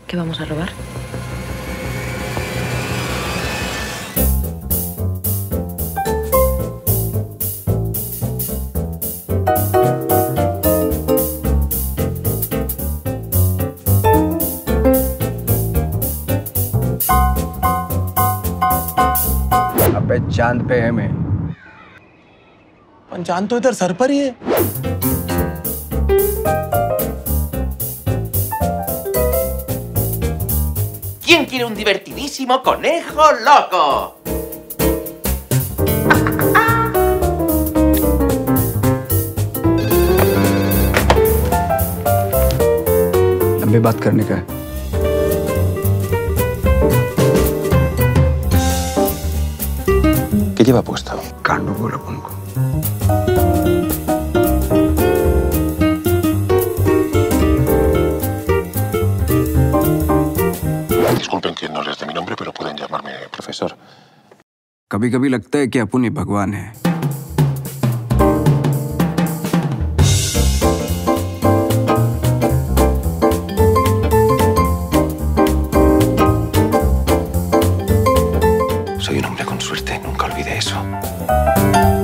¿Qué vamos a robar? अबे चांद पे है मैं। चांद तो इधर सर पर ही है। ¿Quién quiere un divertidísimo conejo loco? लंबी बात करने का है। ¿Qué lleva puesto? कांडू बोलो उनको। Disculpen que no les dé mi nombre, pero pueden llamarme profesor. कभी-कभी लगता है कि अपन ही भगवान है। Soy un hombre con suerte, nunca olvide eso.